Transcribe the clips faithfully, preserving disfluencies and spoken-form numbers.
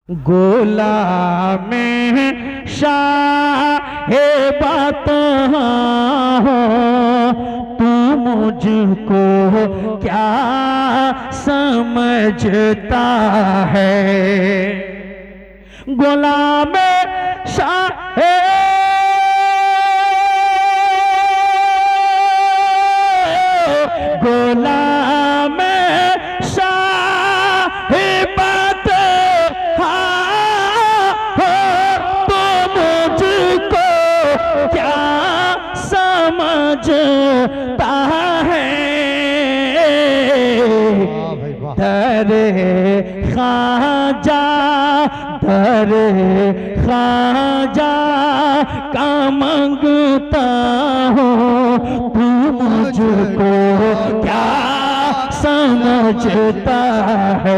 गोलाम शाहे बात हो तू मुझको क्या समझता है। गोलाम शाहे गोलाम शाहे बात हो तो मुझको क्या समझता है। दरे ख्वाजा दरे ख्वाजा का मांगता हो तू मुझको क्या समझता है।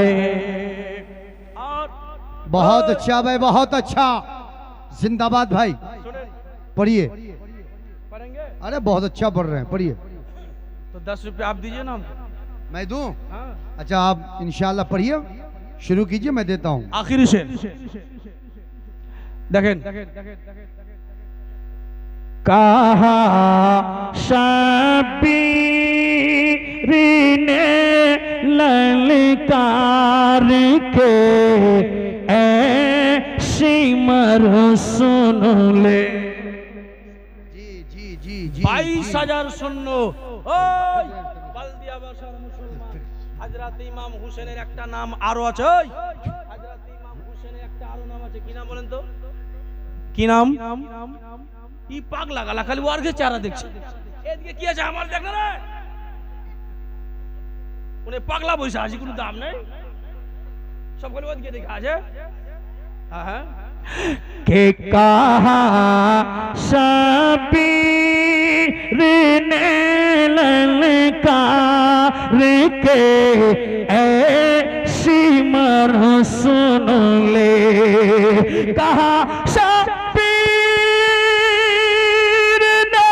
बहुत अच्छा भाई, बहुत अच्छा, जिंदाबाद भाई। पढ़िए। अरे बहुत अच्छा पढ़ रहे हैं, पढ़िए। तो दस रुपये आप दीजिए ना हमको। मैं दूं? हाँ। अच्छा आप इंशाल्लाह पढ़िए, शुरू कीजिए, मैं देता हूं। आखिरी शेर देखें। कहा शबीर ने ललकार के ऐ सिमर सुन ले। जी जी जी जी बाईस हजार शून्य। हजरत इमाम हुसैনের একটা নাম আরো আছে। হযরত ইমাম হুসেনের একটা আরো নাম আছে, কি নাম বলেন তো? কি নাম? ই পাগলা গালা খালি ওয়ার্গে চারা দেখছে। এদিকে কি আছে আমার দেখ না রে। উনি পাগলা বইসা আছে, কোনো দাম নাই। সব খালি ওদিকে দেখে আছে। হ্যাঁ হ্যাঁ। কে কাহা শবীর ने ललकार के ऐ सिमर सुन ले। कहा शबीर ने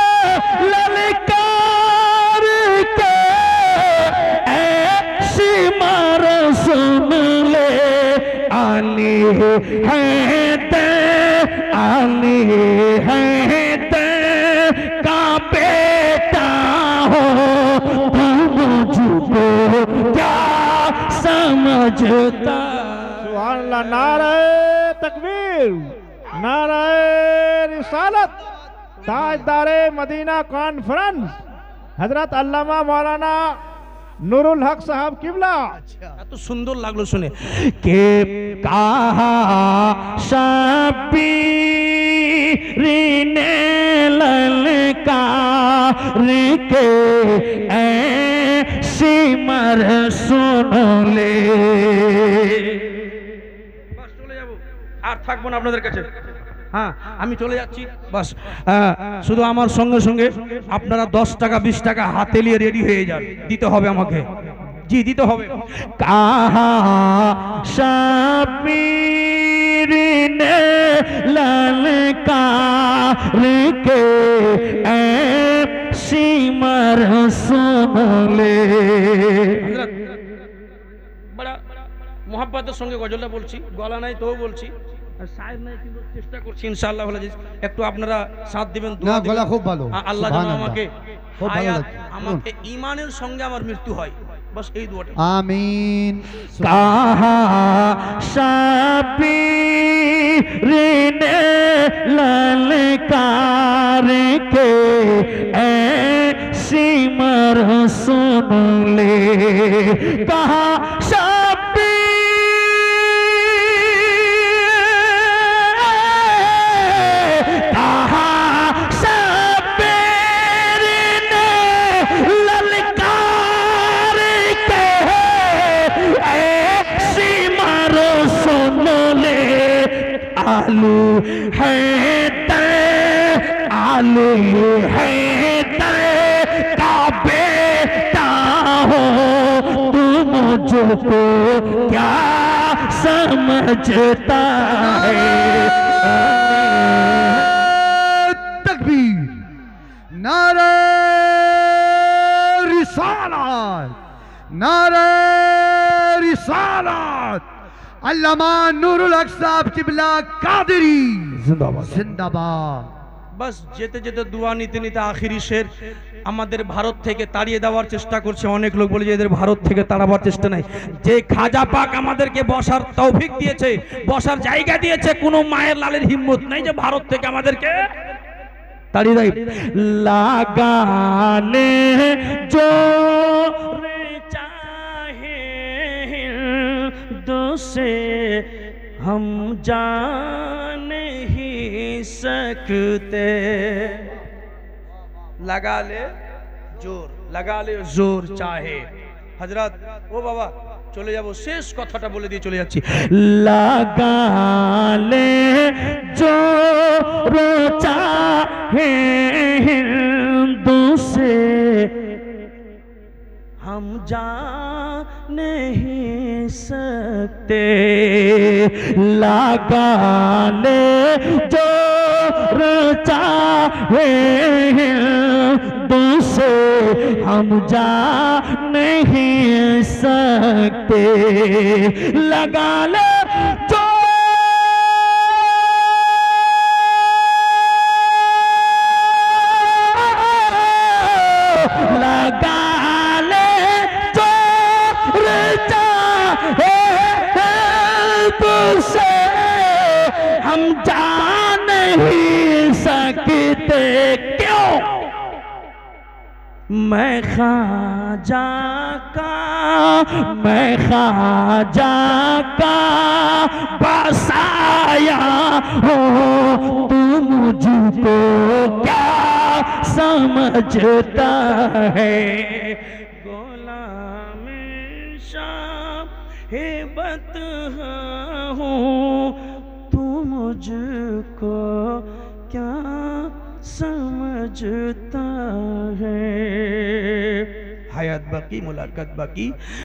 ललकार के ऐ सिमर सुन ले। आली है ते आली है ते का बेटा हो तू मुझको क्या समझता। सुभान अल्लाह। नारे तकबीर, नारे रिसालत। ताजदारे मदीना कॉन्फ्रेंस हजरत अल्लामा मौलाना নুরুল হক সাহেব কিবলা। এত সুন্দর লাগলো শুনে। কে কাহা শবীর ने ललकार के ऐ सिमर सुन ले। বাস চলে যাব, আর থাকবো না আপনাদের কাছে। হ্যাঁ আমি চলে যাচ্ছি বাস। শুধু আমার সঙ্গে সঙ্গে আপনারা দশ টাকা বিশ টাকা হাতে নিয়ে রেডি হয়ে যান, দিতে হবে আমাকে। জি দিতে হবে। কাহা শবীর ने ललकार के ऐ सिमर सुन ले। बड़ा मोहब्बतेर সঙ্গে গজলটা বলছি, গলা নাই তো বলছি, আর শায়ের নাই কিন্তু চেষ্টা করছি ইনশাআল্লাহ। হলে একটু আপনারা সাথ দিবেন, না গলা খুব ভালো। আল্লাহ যেন আমাকে হায়াত, আমাকে ঈমানের সঙ্গে আমার মৃত্যু হয়, बस यही दुआ। आमीन। कहा शबीर ने ललकार के ऐ सिमर सुन ले। कहा आलू है ते आलू है ते का बेटा हो तू मुझको क्या समझता है। तकबीर, नारे रिसालत, नारे रिसालत। अल्लामा नूरुल हक साहब किबला कादरी जिंदाबाद जिंदाबाद। বাস যেতে যেতে দোয়া নিতে নিতে আখিরি শের আমাদের ভারত থেকে তাড়িয়ে দেওয়ার চেষ্টা করছে। অনেক লোক বলে যে এদের ভারত থেকে তাড়াবার চেষ্টা নাই। যে খাজা পাক আমাদেরকে বসার তৌফিক দিয়েছে, বসার জায়গা দিয়েছে, কোনো মায়ের লালের হিম্মত নাই যে ভারত থেকে আমাদেরকে তাড়িয়ে দেয়। লাগানে जो चाहे दूसरे हम जान नहीं सकते। लगा ले जोर, लगा ले जोर चाहे। हजरत ओ बाबा চলে যাব, শেষ কথাটা বলে দিয়ে চলে যাচ্ছি। লাগা ले जोर चाहे दूसरे हम जा नहीं सकते। लगा ले जोर चाहे दूसरे हम जा नहीं सकते। लगा ले जो लगा ले जोर चाहे तुझसे हम जा नहीं सकते। क्यों? मैं ख्वाजा का, मैं ख्वाजा का बसाया हो, तू मुझको क्या समझता है। गुलाम शाहिबत हूँ, तू मुझको क्या समझता है। हयात बाकी, मुलाकात बाकी।